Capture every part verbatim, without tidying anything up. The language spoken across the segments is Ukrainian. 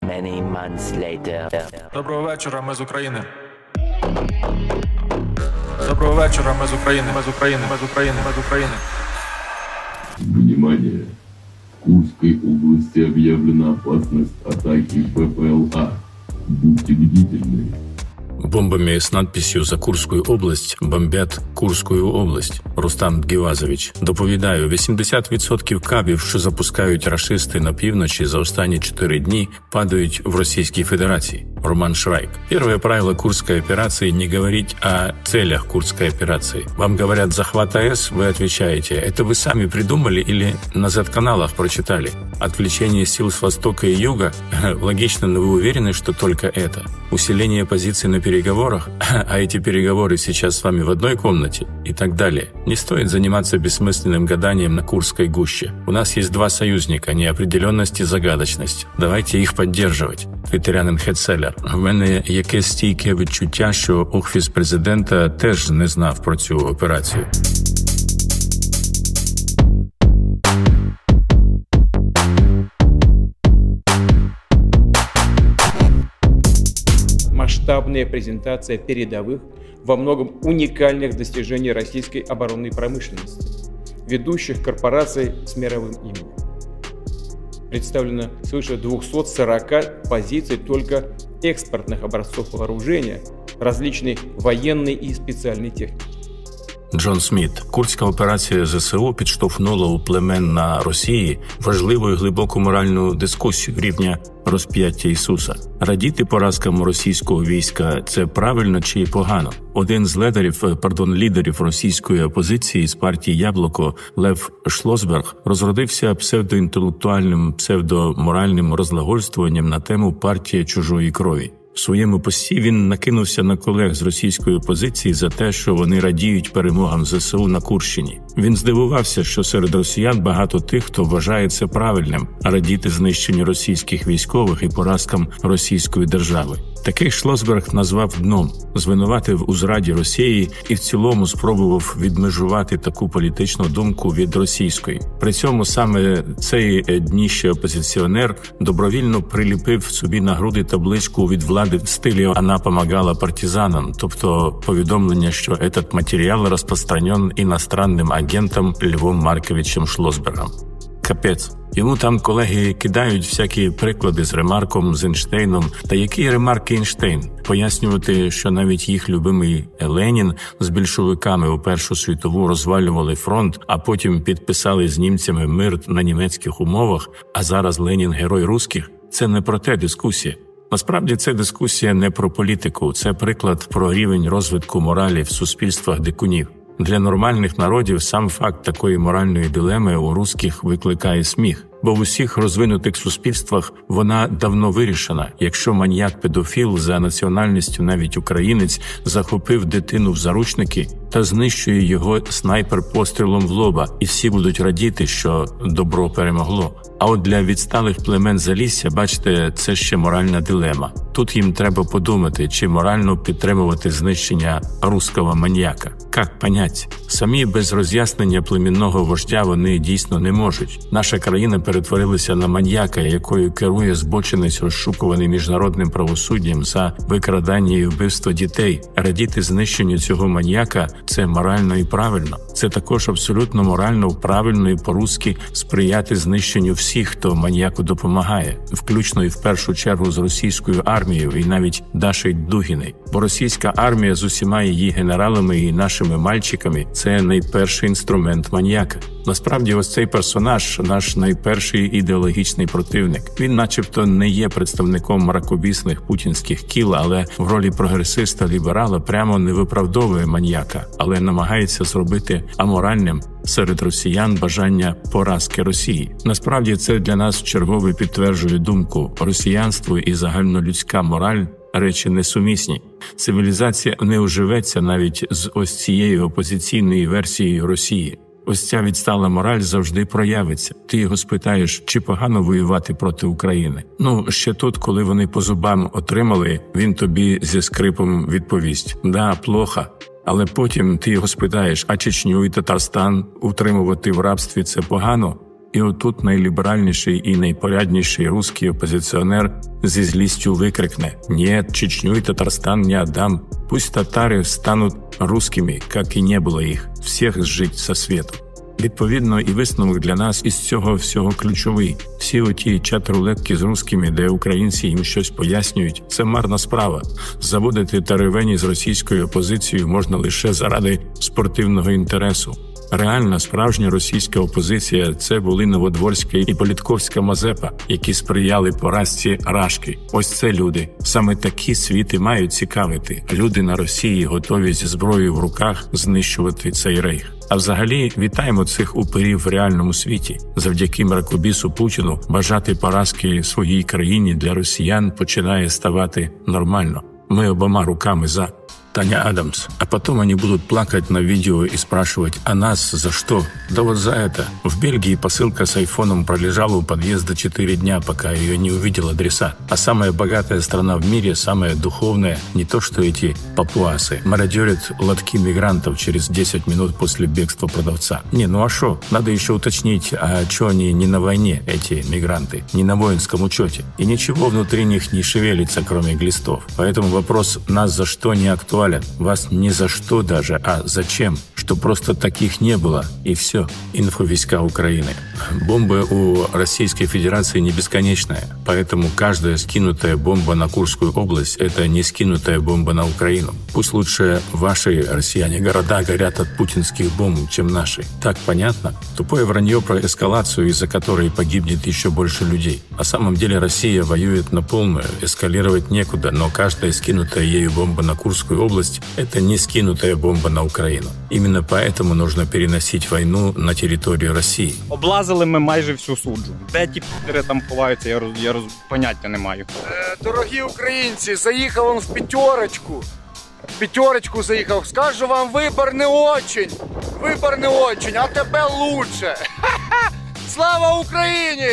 Many months later. Доброго вечора, ми з України. Доброго вечора, мы из Украины, мы из Украины, мы из Украины, мы из Украины. Внимание! В Курской области объявлена опасность атаки БПЛА. Будьте бдительны. Бомбами с надписью «За Курскую область» бомбять Курскую область. Рустам Гівазович. Доповідаю, вісімдесят відсотків кабів, що запускають рашисти на півночі за останні чотири дні, падають в Российской Федерации. Роман Шрайк. Первое правило Курской операции – не говорить о целях Курской операции. Вам говорят «захват АЭС», вы отвечаете «это вы сами придумали или на зет-каналах прочитали?» Отвлечение сил с востока и юга? Логично, но вы уверены, что только это? Усиление позиций на переговорах? А эти переговоры сейчас с вами в одной комнате? И так далее. Не стоит заниматься бессмысленным гаданием на Курской гуще. У нас есть два союзника – неопределенность и загадочность. Давайте их поддерживать. Твіттерянин Хедселер. В мене якесь стійке відчуття, що Офіс президента теж не знав про цю операцію. Масштабная презентация передовых, во многом уникальных достижений российской оборонной промышленности, ведущих корпораций с мировым именем. Представлено свыше двухсот сорока позиций только экспортных образцов вооружения, различной военной и специальной техники. Джон Сміт. Курська операція ЗСУ підштовхнула у племен на Росії важливу і глибоку моральну дискусію рівня розп'яття Ісуса. Радіти поразкам російського війська – це правильно чи погано? Один з лідерів, пардон, лідерів російської опозиції з партії «Яблуко» Лев Шлосберг розродився псевдоінтелектуальним, псевдоморальним розглагольствуванням на тему «партія чужої крові». В своєму пості він накинувся на колег з російської опозиції за те, що вони радіють перемогам ЗСУ на Курщині. Він здивувався, що серед росіян багато тих, хто вважає це правильним – радіти знищенню російських військових і поразкам російської держави. Таких Шлосберг назвав дном, звинуватив у зраді Росії і в цілому спробував відмежувати таку політичну думку від російської. При цьому саме цей дніще опозиціонер добровільно приліпив собі на груди табличку від влади в стилі «Она помогала партизанам», тобто повідомлення, що этот матеріал розпространен іностранним агентом Львом Марковичем Шлосбергом. Капець. Йому там колеги кидають всякі приклади з Ремарком, з Ейнштейном. Та які Ремарк і Ейнштейн? Пояснювати, що навіть їх любимий Ленін з більшовиками у Першу світову розвалювали фронт, а потім підписали з німцями мир на німецьких умовах, а зараз Ленін – герой русських – це не про те дискусія. Насправді це дискусія не про політику, це приклад про рівень розвитку моралі в суспільствах дикунів. Для нормальних народів сам факт такої моральної дилеми у русських викликає сміх. Бо в усіх розвинутих суспільствах вона давно вирішена. Якщо маньяк-педофіл за національністю, навіть українець, захопив дитину в заручники та знищує його снайпер пострілом в лоба, і всі будуть радіти, що добро перемогло. А от для відсталих племен Залісся, бачите, це ще моральна дилема. Тут їм треба подумати, чи морально підтримувати знищення руського маньяка. Як понять? Самі без роз'яснення племінного вождя вони дійсно не можуть. Наша країна перетворилася на маньяка, якою керує збочинець, розшукуваний міжнародним правосуддям за викрадання і вбивство дітей. Радіти знищенню цього маньяка – це морально і правильно. Це також абсолютно морально, правильно і по-русски сприяти знищенню всіх, хто маньяку допомагає, включно і в першу чергу з російською армією і навіть Дашею Дугіною. Бо російська армія з усіма її генералами і нашими мальчиками – це найперший інструмент маньяка. Насправді ось цей персонаж – наш найперший ідеологічний противник. Він начебто не є представником мракобісних путінських кіл, але в ролі прогресиста-ліберала прямо не виправдовує маньяка, але намагається зробити аморальним серед росіян бажання поразки Росії. Насправді це для нас чергове підтверджує думку: росіянство і загальнолюдська мораль – речі несумісні. Цивілізація не уживеться навіть з ось цією опозиційною версією Росії. Ось ця відстала мораль завжди проявиться. Ти його спитаєш, чи погано воювати проти України. Ну, ще тут, коли вони по зубам отримали, він тобі зі скрипом відповість: «Да, плохо». Але потім ти його спитаєш, а Чечню і Татарстан утримувати в рабстві – це погано? І отут найліберальніший і найпорядніший русський опозиціонер зі злістю викрикне: «Нет, Чечню и Татарстан не отдам. Пусть татари стануть русскими, как и не було їх. Всіх зжить со світу». Відповідно, і висновок для нас із цього всього ключовий. Всі оті чат-рулетки з русскими, де українці їм щось пояснюють, це марна справа. Заводити теревені з російською опозицією можна лише заради спортивного інтересу. Реальна, справжня російська опозиція – це були Новодворська і Політковська Мазепа, які сприяли поразці Рашки. Ось це люди. Саме такі світи мають цікавити. Люди на Росії готові зі зброєю в руках знищувати цей рейх. А взагалі, вітаємо цих упирів в реальному світі. Завдяки мракобісу Путіну бажати поразки своїй країні для росіян починає ставати нормально. Мы обома руками за. Таня Адамс. А потом они будут плакать на видео и спрашивать: а нас за что? Да вот за это. В Бельгии посылка с айфоном пролежала у подъезда четыре дня, пока ее не увидел адресат. А самая богатая страна в мире, самая духовная, не то что эти папуасы, мародерят лотки мигрантов через десять минут после бегства продавца. Не, ну а шо? Надо еще уточнить, а что они не на войне, эти мигранты, не на воинском учете. И ничего внутри них не шевелится, кроме глистов. Поэтому вопрос «нас за что» не актуален. Вас не за что даже, а зачем? Что просто таких не было, и все. Инфовойска Украины. Бомбы у Российской Федерации не бесконечная, поэтому каждая скинутая бомба на Курскую область – это не скинутая бомба на Украину. Пусть лучше ваши, россияне, города горят от путинских бомб, чем наши. Так понятно? Тупое вранье про эскалацию, из-за которой погибнет еще больше людей. На самом деле Россия воюет на полную, эскалировать некуда, но каждая скинутая ею бомба на Курскую область – это не скинутая бомба на Украину. Именно поэтому нужно переносить войну на территорию России. Облазили ми майже всю суджу. Де ті п***ри там ховаються, я, роз, я роз, поняття не маю. Е, дорогі українці, заїхав он в п'ятерочку. В п'ятерочку заїхав. Скажу вам, вибор не очень. Вибор не очень, а тебе лучше. Слава Украине!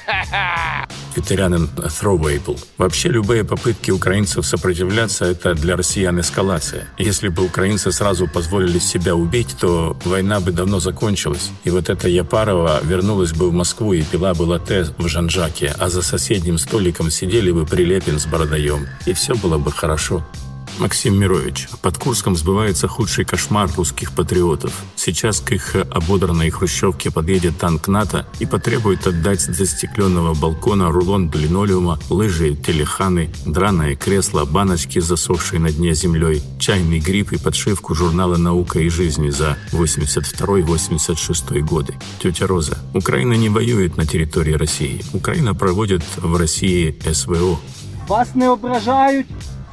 Ветеранин Throwable. Вообще любые попытки украинцев сопротивляться – это для россиян эскалация. Если бы украинцы сразу позволили себя убить, то война бы давно закончилась. И вот эта Япарова вернулась бы в Москву и пила бы латте в Жан-Жаке, а за соседним столиком сидели бы Прилепин с Бородаем. И все было бы хорошо. Максим Мирович. Под Курском сбывается худший кошмар русских патриотов. Сейчас к их ободранной хрущевке подъедет танк НАТО и потребует отдать с застекленного балкона рулон линолеума, лыжи, телеханы, драное кресло, баночки, засохшие на дне землей, чайный гриб и подшивку журнала «Наука и жизнь» за восемьдесят второй — восемьдесят шестой годы. Тетя Роза. Украина не воюет на территории России. Украина проводит в России СВО. Вас не ображають?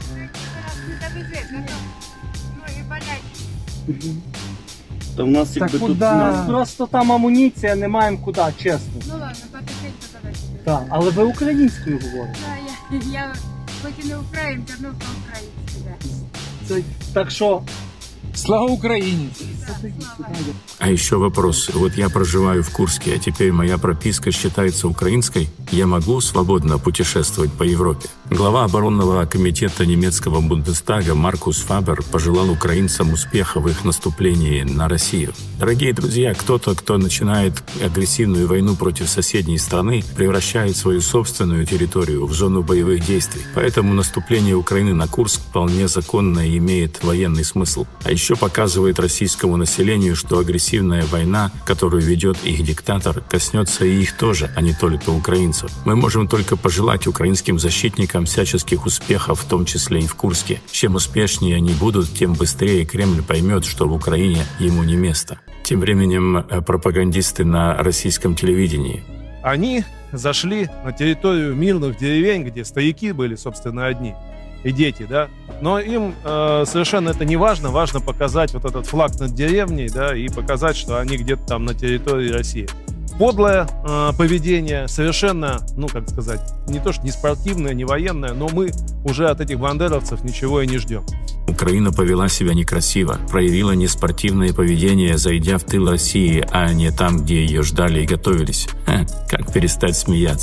Та в нас Так якби куди? тут... У нас просто там амуніція, не маємо куди, чесно. Ну ладно, потихеньку тоді. Так, але ви українською говорите. Так, я, я хоч і не українка, але по-українськи, да. Це, так що... Слава Украине! А еще вопрос. Вот я проживаю в Курске, а теперь моя прописка считается украинской. Я могу свободно путешествовать по Европе? Глава оборонного комитета немецкого Бундестага Маркус Фабер пожелал украинцам успеха в их наступлении на Россию. Дорогие друзья, кто-то, кто начинает агрессивную войну против соседней страны, превращает свою собственную территорию в зону боевых действий. Поэтому наступление Украины на Курск вполне законно и имеет военный смысл. А еще показывает российскому населению, что агрессивная война, которую ведет их диктатор, коснется и их тоже, а не только украинцев. Мы можем только пожелать украинским защитникам всяческих успехов, в том числе и в Курске. Чем успешнее они будут, тем быстрее Кремль поймет, что в Украине ему не место. Тем временем пропагандисты на российском телевидении. Они зашли на территорию мирных деревень, где стояки были, собственно, одни. И дети, да, но им э, совершенно это не важно, важно показать вот этот флаг над деревней, да, и показать, что они где-то там на территории России. Подлое э, поведение, совершенно, ну, как сказать, не то что не спортивное, не военное, но мы уже от этих бандеровцев ничего и не ждем. Украина повела себя некрасиво, проявила неспортивное поведение, зайдя в тыл России, а не там, где ее ждали и готовились. Ха, как перестать смеяться?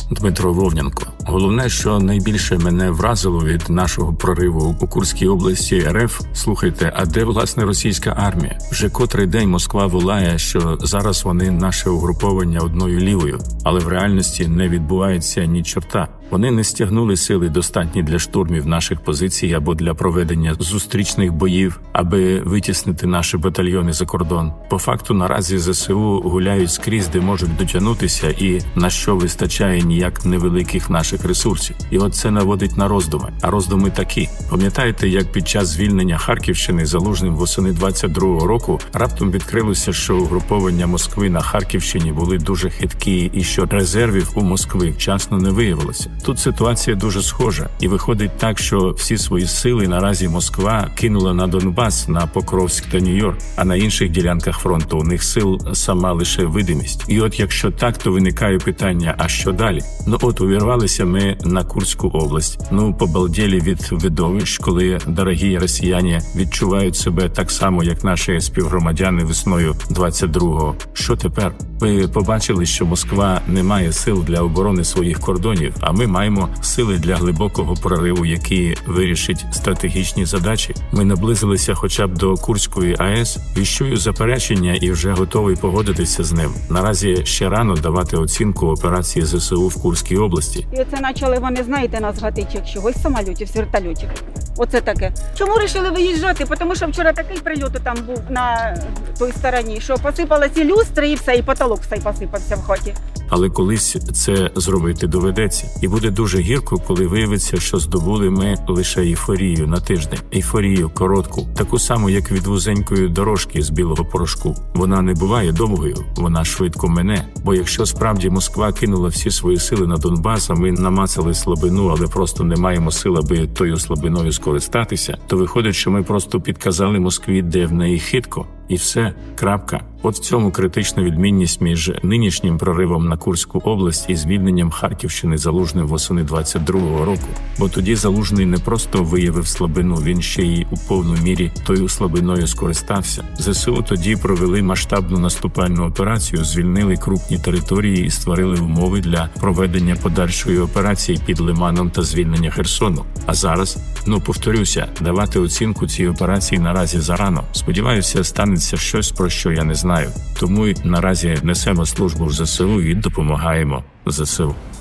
Дмитро Вовнянко. Головне, що найбільше мене вразило від нашого прориву у Курській області РФ, слухайте, а де, власне, російська армія? Вже котрий день Москва волає, що зараз вони наше угруповання одною лівою, але в реальності не відбувається ні чорта. Вони не стягнули сили достатні для штурмів наших позицій або для проведення зустрічних боїв, аби витіснити наші батальйони за кордон. По факту наразі ЗСУ гуляють скрізь, де можуть дотягнутися і на що вистачає ніяк невеликих наших ресурсів. І от це наводить на роздуми. А роздуми такі. Пам'ятаєте, як під час звільнення Харківщини Залужним восени двадцять другого року раптом відкрилося, що угруповання Москви на Харківщині були дуже хиткі і що резервів у Москви вчасно не виявилося. Тут ситуація дуже схожа. І виходить так, що всі свої сили наразі Москва кинула на Донбас, на Покровськ та Нью-Йорк, а на інших ділянках фронту у них сил сама лише видимість. І от якщо так, то виникає питання, а що далі? Ну от увірвалися ми на Курську область. Ну, побалдєлі від видовищ, коли дорогі росіяни відчувають себе так само, як наші співгромадяни весною двадцять другого. Що тепер? Ви побачили, що Москва не має сил для оборони своїх кордонів, а ми маємо сили для глибокого прориву, який вирішить стратегічні задачі. Ми наблизилися хоча б до Курської АЕС, віщую заперечення і вже готовий погодитися з ним. Наразі ще рано давати оцінку операції ЗСУ в Курській області. І оце почали вони, знаєте, нас гатити як чогось, самолітів, з вертольотів. Оце таке. Чому вирішили виїжджати? Тому що вчора такий прильот там був на той стороні, що посипалися люстри і все, і потолок все посипався в хаті. Але колись це зробити доведеться. І буде дуже гірко, коли виявиться, що здобули ми лише ейфорію на тиждень. Ейфорію коротку, таку саму, як від вузенької дорожки з білого порошку. Вона не буває довгою, вона швидко мине. Бо якщо справді Москва кинула всі свої сили на Донбас, а ми намацали слабину, але просто не маємо сил, аби тою слабиною скористатися, то виходить, що ми просто підказали Москві, де в неї хитко. І все, крапка. От в цьому критична відмінність між нинішнім проривом на Курську область і звільненням Харківщини Залужним восени двадцять другого року. Бо тоді Залужний не просто виявив слабину, він ще й у повній мірі тою слабиною скористався. ЗСУ тоді провели масштабну наступальну операцію, звільнили крупні території і створили умови для проведення подальшої операції під Лиманом та звільнення Херсону. А зараз, ну повторюся, давати оцінку цій операції наразі зарано. Сподіваюся, станеться щось, про що я не знаю. Тому й наразі несемо службу в ЗСУ і допомагаємо ЗСУ.